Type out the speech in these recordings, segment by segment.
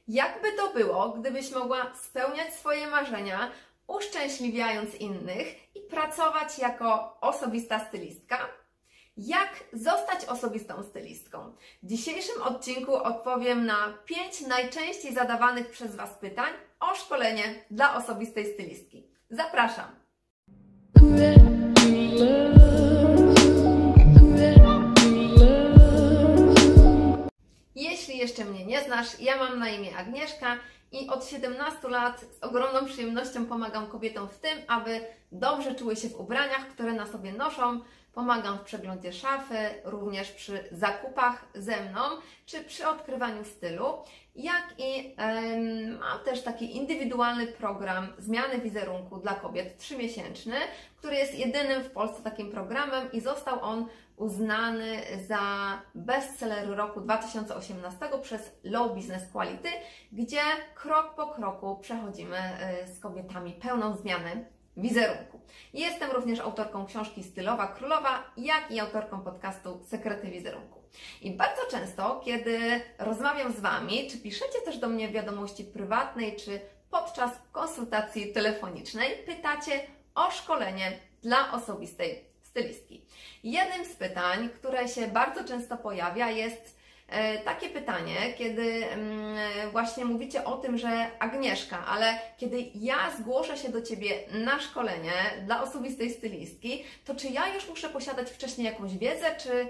Jakby to było, gdybyś mogła spełniać swoje marzenia, uszczęśliwiając innych i pracować jako osobista stylistka? Jak zostać osobistą stylistką? W dzisiejszym odcinku odpowiem na 5 najczęściej zadawanych przez Was pytań o szkolenie dla osobistej stylistki. Zapraszam! Jeśli jeszcze mnie nie znasz, ja mam na imię Agnieszka i od 17 lat z ogromną przyjemnością pomagam kobietom w tym, aby dobrze czuły się w ubraniach, które na sobie noszą. Pomagam w przeglądzie szafy, również przy zakupach ze mną, czy przy odkrywaniu stylu, jak i mam też taki indywidualny program zmiany wizerunku dla kobiet 3-miesięczny, który jest jedynym w Polsce takim programem i został on uznany za bestseller roku 2018 przez Low Business Quality, gdzie krok po kroku przechodzimy z kobietami pełną zmianę wizerunku. Jestem również autorką książki Stylowa Królowa, jak i autorką podcastu Sekrety Wizerunku. I bardzo często, kiedy rozmawiam z Wami, czy piszecie też do mnie wiadomości prywatnej, czy podczas konsultacji telefonicznej, pytacie o szkolenie dla osobistej stylistki. Jednym z pytań, które się bardzo często pojawia, jest takie pytanie, kiedy właśnie mówicie o tym, że Agnieszka, ale kiedy ja zgłoszę się do Ciebie na szkolenie dla osobistej stylistki, to czy ja już muszę posiadać wcześniej jakąś wiedzę, czy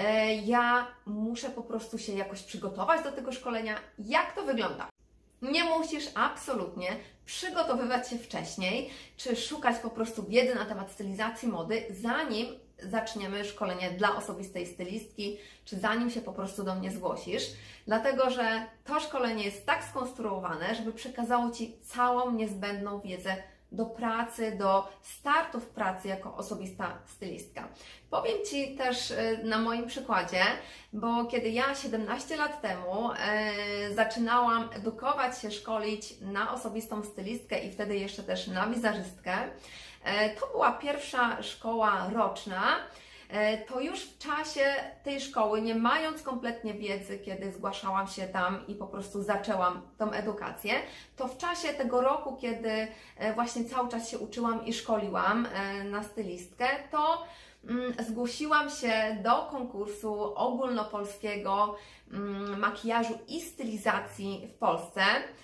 ja muszę po prostu się jakoś przygotować do tego szkolenia? Jak to wygląda? Nie musisz absolutnie przygotowywać się wcześniej, czy szukać po prostu wiedzy na temat stylizacji mody, zanim zaczniemy szkolenie dla osobistej stylistki, czy zanim się po prostu do mnie zgłosisz, dlatego że to szkolenie jest tak skonstruowane, żeby przekazało Ci całą niezbędną wiedzę do pracy, do startu w pracy jako osobista stylistka. Powiem Ci też na moim przykładzie, bo kiedy ja 17 lat temu zaczynałam edukować się, szkolić na osobistą stylistkę i wtedy jeszcze też na wizerzystkę, to była pierwsza szkoła roczna. To już w czasie tej szkoły, nie mając kompletnie wiedzy, kiedy zgłaszałam się tam i po prostu zaczęłam tą edukację, to w czasie tego roku, kiedy właśnie cały czas się uczyłam i szkoliłam na stylistkę, to zgłosiłam się do konkursu ogólnopolskiego makijażu i stylizacji w Polsce.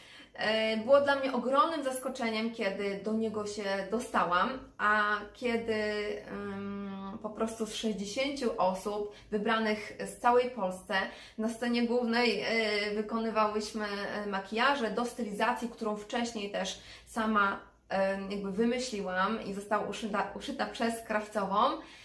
Było dla mnie ogromnym zaskoczeniem, kiedy do niego się dostałam, a kiedy po prostu z 60 osób wybranych z całej Polsce na scenie głównej wykonywałyśmy makijaże do stylizacji, którą wcześniej też sama jakby wymyśliłam i została uszyta przez krawcową.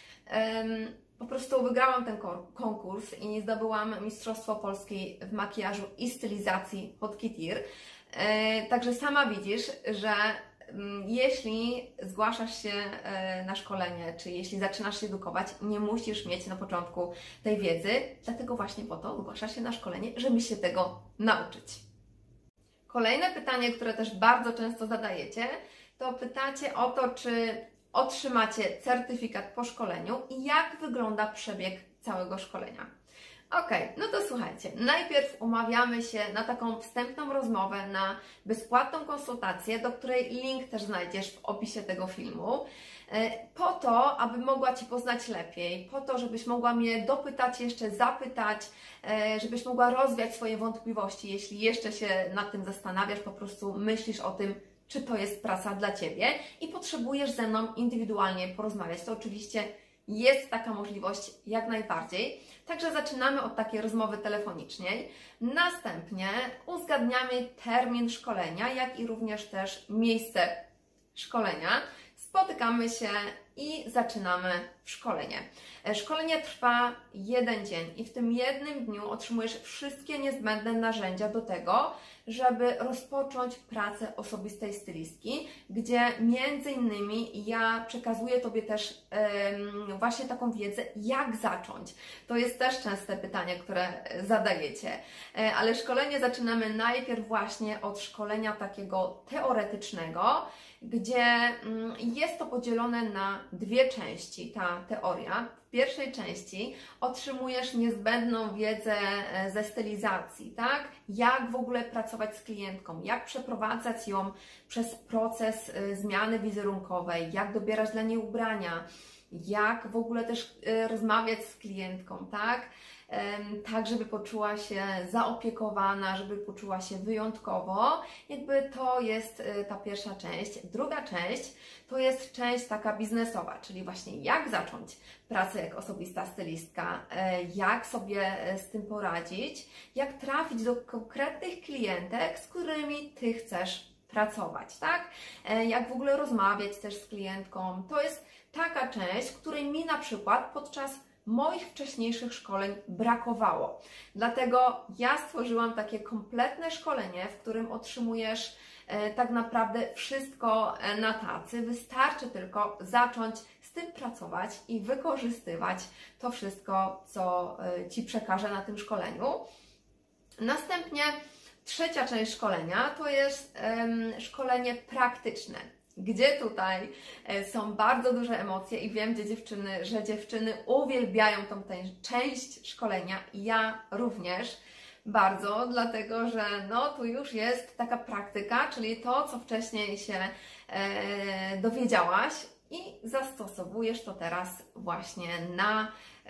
Po prostu wygrałam ten konkurs i zdobyłam Mistrzostwo Polski w makijażu i stylizacji Haute Couture. Także sama widzisz, że jeśli zgłaszasz się na szkolenie, czy jeśli zaczynasz się edukować, nie musisz mieć na początku tej wiedzy, dlatego właśnie po to zgłaszasz się na szkolenie, żeby się tego nauczyć. Kolejne pytanie, które też bardzo często zadajecie, to pytacie o to, czy otrzymacie certyfikat po szkoleniu i jak wygląda przebieg całego szkolenia. Ok, no to słuchajcie, najpierw umawiamy się na taką wstępną rozmowę, na bezpłatną konsultację, do której link też znajdziesz w opisie tego filmu, po to, aby mogła Ci poznać lepiej, po to, żebyś mogła mnie dopytać, jeszcze zapytać, żebyś mogła rozwiać swoje wątpliwości, jeśli jeszcze się nad tym zastanawiasz, po prostu myślisz o tym, czy to jest praca dla Ciebie i potrzebujesz ze mną indywidualnie porozmawiać. To oczywiście jest taka możliwość jak najbardziej. Także zaczynamy od takiej rozmowy telefonicznej. Następnie uzgadniamy termin szkolenia, jak i również też miejsce szkolenia. Spotykamy się i zaczynamy szkolenie. Szkolenie trwa 1 dzień i w tym jednym dniu otrzymujesz wszystkie niezbędne narzędzia do tego, żeby rozpocząć pracę osobistej stylistki, gdzie między innymi ja przekazuję Tobie też właśnie taką wiedzę, jak zacząć. To jest też częste pytanie, które zadajecie, ale szkolenie zaczynamy najpierw właśnie od szkolenia takiego teoretycznego, gdzie jest to podzielone na dwie części, ta teoria. W pierwszej części otrzymujesz niezbędną wiedzę ze stylizacji, tak? Jak w ogóle pracować z klientką, jak przeprowadzać ją przez proces zmiany wizerunkowej, jak dobierać dla niej ubrania, jak w ogóle też rozmawiać z klientką, tak? Tak, żeby poczuła się zaopiekowana, żeby poczuła się wyjątkowo. Jakby to jest ta pierwsza część. Druga część to jest część taka biznesowa, czyli właśnie jak zacząć pracę jak osobista stylistka, jak sobie z tym poradzić, jak trafić do konkretnych klientek, z którymi Ty chcesz pracować, tak? Jak w ogóle rozmawiać też z klientką. To jest taka część, której mi na przykład podczas moich wcześniejszych szkoleń brakowało. Dlatego ja stworzyłam takie kompletne szkolenie, w którym otrzymujesz tak naprawdę wszystko na tacy. Wystarczy tylko zacząć z tym pracować i wykorzystywać to wszystko, co Ci przekażę na tym szkoleniu. Następnie trzecia część szkolenia to jest szkolenie praktyczne, gdzie tutaj są bardzo duże emocje i wiem, że dziewczyny uwielbiają tą część szkolenia i ja również bardzo, dlatego że no tu już jest taka praktyka, czyli to, co wcześniej się dowiedziałaś i zastosowujesz to teraz właśnie na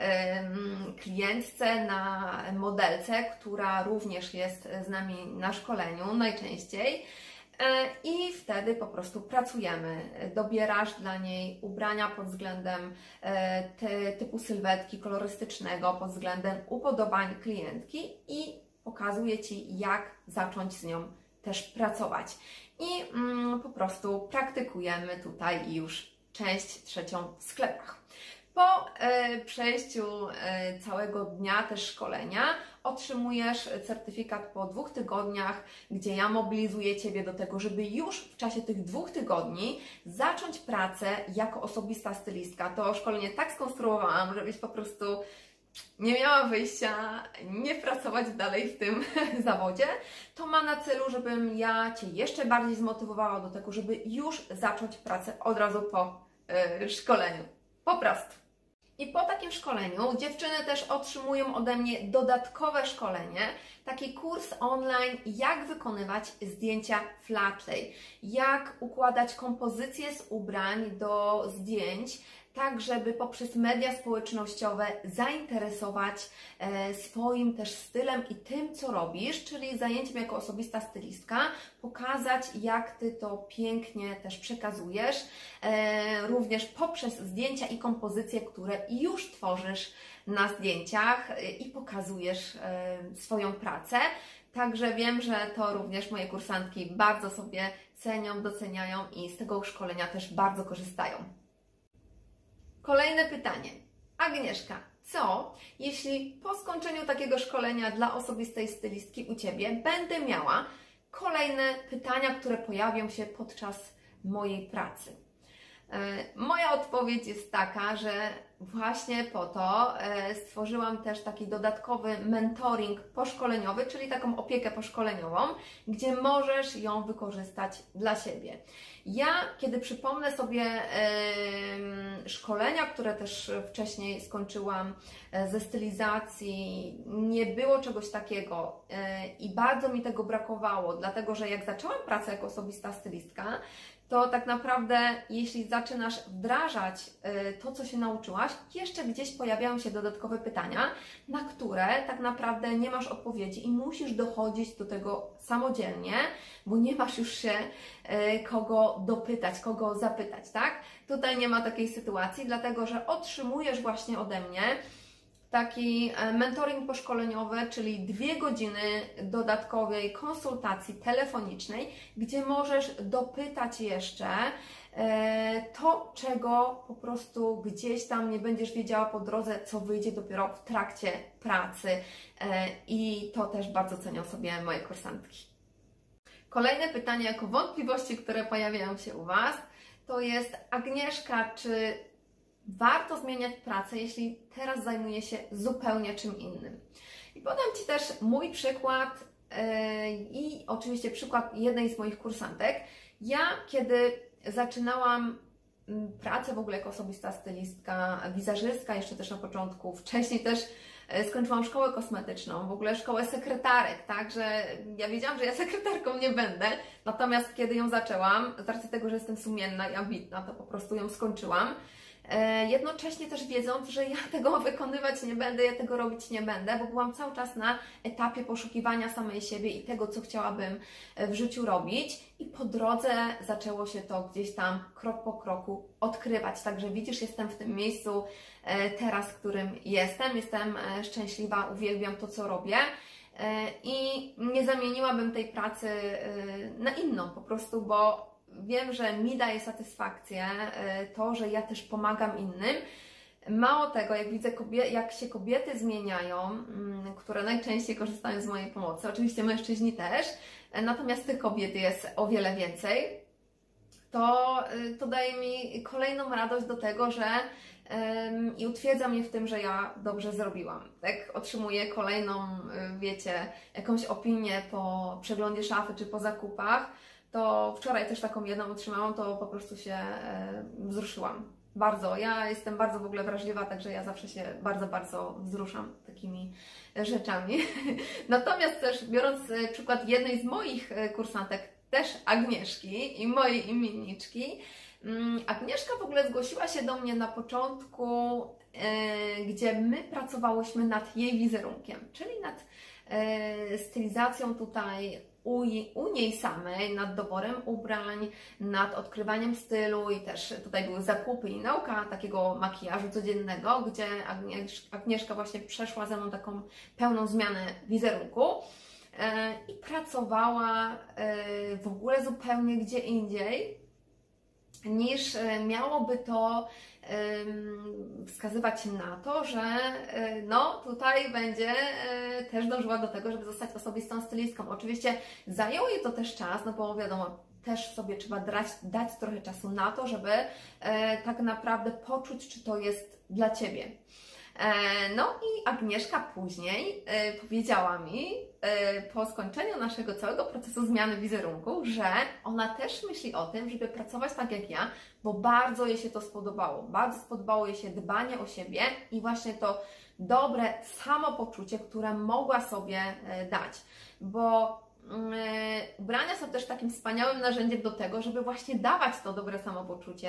klientce, na modelce, która również jest z nami na szkoleniu najczęściej. I wtedy po prostu pracujemy. Dobierasz dla niej ubrania pod względem typu sylwetki, kolorystycznego, pod względem upodobań klientki i pokazuję Ci, jak zacząć z nią też pracować. I po prostu praktykujemy tutaj już część trzecią w sklepach. Po przejściu całego dnia też szkolenia otrzymujesz certyfikat po 2 tygodniach, gdzie ja mobilizuję Ciebie do tego, żeby już w czasie tych 2 tygodni zacząć pracę jako osobista stylistka. To szkolenie tak skonstruowałam, żebyś po prostu nie miała wyjścia, nie pracować dalej w tym zawodzie. To ma na celu, żebym ja Cię jeszcze bardziej zmotywowała do tego, żeby już zacząć pracę od razu po szkoleniu. Po prostu. I po takim szkoleniu dziewczyny też otrzymują ode mnie dodatkowe szkolenie, taki kurs online, jak wykonywać zdjęcia flat lay, jak układać kompozycje z ubrań do zdjęć, tak żeby poprzez media społecznościowe zainteresować swoim też stylem i tym, co robisz, czyli zajęciem jako osobista stylistka, pokazać, jak Ty to pięknie też przekazujesz, również poprzez zdjęcia i kompozycje, które już tworzysz na zdjęciach i pokazujesz swoją pracę. Także wiem, że to również moje kursantki bardzo sobie cenią, doceniają i z tego szkolenia też bardzo korzystają. Kolejne pytanie. Agnieszka, co jeśli po skończeniu takiego szkolenia dla osobistej stylistki u Ciebie będę miała kolejne pytania, które pojawią się podczas mojej pracy? Moja odpowiedź jest taka, że właśnie po to stworzyłam też taki dodatkowy mentoring poszkoleniowy, czyli taką opiekę poszkoleniową, gdzie możesz ją wykorzystać dla siebie. Ja, kiedy przypomnę sobie szkolenia, które też wcześniej skończyłam ze stylizacji, nie było czegoś takiego i bardzo mi tego brakowało, dlatego że jak zaczęłam pracę jako osobista stylistka, to tak naprawdę, jeśli zaczynasz wdrażać to, co się nauczyłaś, jeszcze gdzieś pojawiają się dodatkowe pytania, na które tak naprawdę nie masz odpowiedzi i musisz dochodzić do tego samodzielnie, bo nie masz już się kogo dopytać, kogo zapytać, tak? Tutaj nie ma takiej sytuacji, dlatego że otrzymujesz właśnie ode mnie taki mentoring poszkoleniowy, czyli 2 godziny dodatkowej konsultacji telefonicznej, gdzie możesz dopytać jeszcze to, czego po prostu gdzieś tam nie będziesz wiedziała po drodze, co wyjdzie dopiero w trakcie pracy i to też bardzo cenią sobie moje kursantki. Kolejne pytanie jako wątpliwości, które pojawiają się u Was, to jest: Agnieszka, czy warto zmieniać pracę, jeśli teraz zajmuję się zupełnie czym innym? I podam Ci też mój przykład i oczywiście przykład jednej z moich kursantek. Ja, kiedy zaczynałam pracę w ogóle jako osobista stylistka, wizerzystka jeszcze też na początku. Wcześniej też skończyłam szkołę kosmetyczną, w ogóle szkołę sekretarek, tak, że ja wiedziałam, że ja sekretarką nie będę, natomiast kiedy ją zaczęłam, z racji tego, że jestem sumienna i ambitna, to po prostu ją skończyłam. Jednocześnie też wiedząc, że ja tego wykonywać nie będę, ja tego robić nie będę, bo byłam cały czas na etapie poszukiwania samej siebie i tego, co chciałabym w życiu robić, i po drodze zaczęło się to gdzieś tam krok po kroku odkrywać. Także widzisz, jestem w tym miejscu teraz, w którym jestem szczęśliwa, uwielbiam to, co robię. I nie zamieniłabym tej pracy na inną po prostu, bo wiem, że mi daje satysfakcję to, że ja też pomagam innym. Mało tego, jak widzę, jak się kobiety zmieniają, które najczęściej korzystają z mojej pomocy, oczywiście mężczyźni też, natomiast tych kobiet jest o wiele więcej, to daje mi kolejną radość do tego, że i utwierdza mnie w tym, że ja dobrze zrobiłam. Jak otrzymuję kolejną, wiecie, jakąś opinię po przeglądzie szafy czy po zakupach, to wczoraj też taką jedną otrzymałam, to po prostu się wzruszyłam. Bardzo. Ja jestem bardzo w ogóle wrażliwa, także ja zawsze się bardzo, bardzo wzruszam takimi rzeczami. Natomiast też biorąc przykład jednej z moich kursantek, też Agnieszki i mojej imienniczki, Agnieszka w ogóle zgłosiła się do mnie na początku, gdzie my pracowałyśmy nad jej wizerunkiem, czyli nad stylizacją tutaj u niej samej, nad doborem ubrań, nad odkrywaniem stylu, i też tutaj były zakupy i nauka takiego makijażu codziennego, gdzie Agnieszka właśnie przeszła ze mną taką pełną zmianę wizerunku i pracowała w ogóle zupełnie gdzie indziej, niż miałoby to wskazywać na to, że no tutaj będzie też dążyła do tego, żeby zostać osobistą stylistką. Oczywiście zajęło jej to też czas, no bo wiadomo, też sobie trzeba dać trochę czasu na to, żeby tak naprawdę poczuć, czy to jest dla Ciebie. No i Agnieszka później powiedziała mi po skończeniu naszego całego procesu zmiany wizerunku, że ona też myśli o tym, żeby pracować tak jak ja, bo bardzo jej się to spodobało. Bardzo spodobało jej się dbanie o siebie i właśnie to dobre samopoczucie, które mogła sobie dać, bo ubrania są też takim wspaniałym narzędziem do tego, żeby właśnie dawać to dobre samopoczucie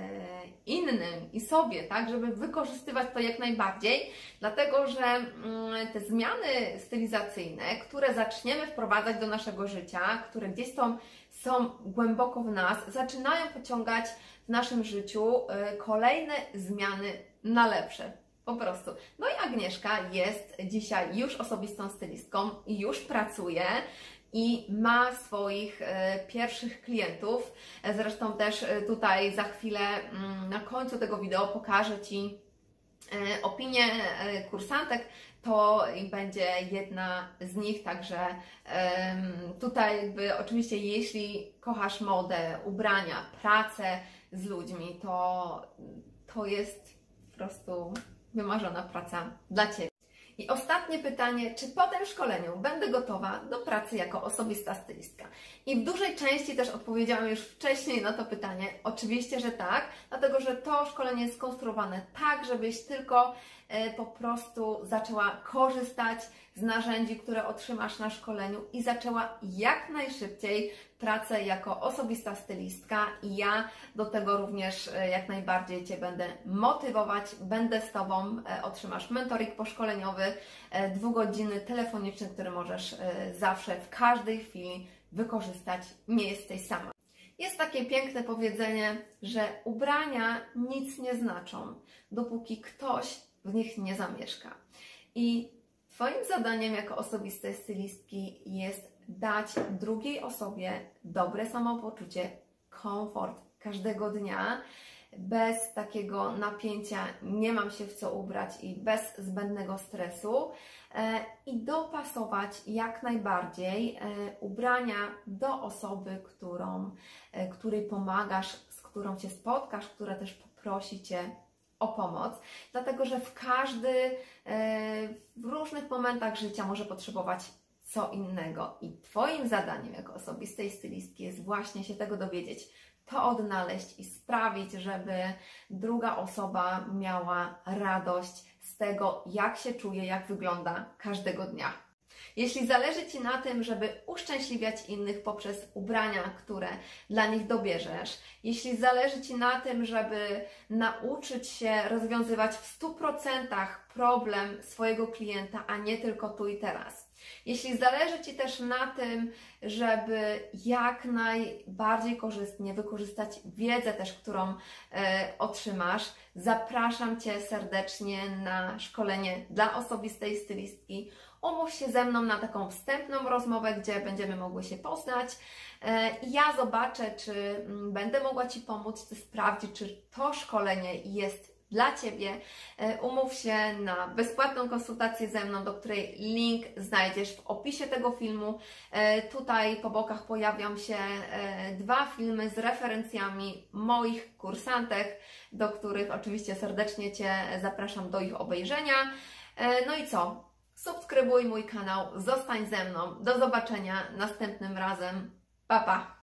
innym i sobie, tak, żeby wykorzystywać to jak najbardziej, dlatego że te zmiany stylizacyjne, które zaczniemy wprowadzać do naszego życia, które gdzieś są głęboko w nas, zaczynają pociągać w naszym życiu kolejne zmiany na lepsze. Po prostu. No i Agnieszka jest dzisiaj już osobistą stylistką i już pracuje i ma swoich pierwszych klientów. Zresztą też tutaj za chwilę na końcu tego wideo pokażę Ci opinię kursantek. To będzie jedna z nich, także tutaj jakby oczywiście jeśli kochasz modę, ubrania, pracę z ludźmi, to jest po prostu wymarzona praca dla Ciebie. I ostatnie pytanie, czy po tym szkoleniu będę gotowa do pracy jako osobista stylistka? I w dużej części też odpowiedziałam już wcześniej na to pytanie. Oczywiście, że tak, dlatego że to szkolenie jest skonstruowane tak, żebyś tylko po prostu zaczęła korzystać z narzędzi, które otrzymasz na szkoleniu i zaczęła jak najszybciej pracę jako osobista stylistka, i ja do tego również jak najbardziej Cię będę motywować, będę z Tobą, otrzymasz mentoring poszkoleniowy, 2-godzinny telefoniczny, który możesz zawsze, w każdej chwili wykorzystać, nie jesteś sama. Jest takie piękne powiedzenie, że ubrania nic nie znaczą, dopóki ktoś w nich nie zamieszka. I Twoim zadaniem jako osobistej stylistki jest dać drugiej osobie dobre samopoczucie, komfort każdego dnia, bez takiego napięcia, nie mam się w co ubrać, i bez zbędnego stresu, i dopasować jak najbardziej ubrania do osoby, której pomagasz, z którą się spotkasz, która też poprosi Cię o pomoc, dlatego że w różnych momentach życia może potrzebować co innego. I Twoim zadaniem jako osobistej stylistki jest właśnie się tego dowiedzieć, to odnaleźć i sprawić, żeby druga osoba miała radość z tego, jak się czuje, jak wygląda każdego dnia. Jeśli zależy Ci na tym, żeby uszczęśliwiać innych poprzez ubrania, które dla nich dobierzesz, jeśli zależy Ci na tym, żeby nauczyć się rozwiązywać w 100% problem swojego klienta, a nie tylko tu i teraz, jeśli zależy Ci też na tym, żeby jak najbardziej korzystnie wykorzystać wiedzę też, którą otrzymasz, zapraszam Cię serdecznie na szkolenie dla osobistej stylistki. Umów się ze mną na taką wstępną rozmowę, gdzie będziemy mogły się poznać. Ja zobaczę, czy będę mogła Ci pomóc, czy sprawdzić, czy to szkolenie jest dla Ciebie. Umów się na bezpłatną konsultację ze mną, do której link znajdziesz w opisie tego filmu. Tutaj po bokach pojawią się 2 filmy z referencjami moich kursantek, do których oczywiście serdecznie Cię zapraszam do ich obejrzenia. No i co? Subskrybuj mój kanał, zostań ze mną. Do zobaczenia następnym razem. Pa, pa!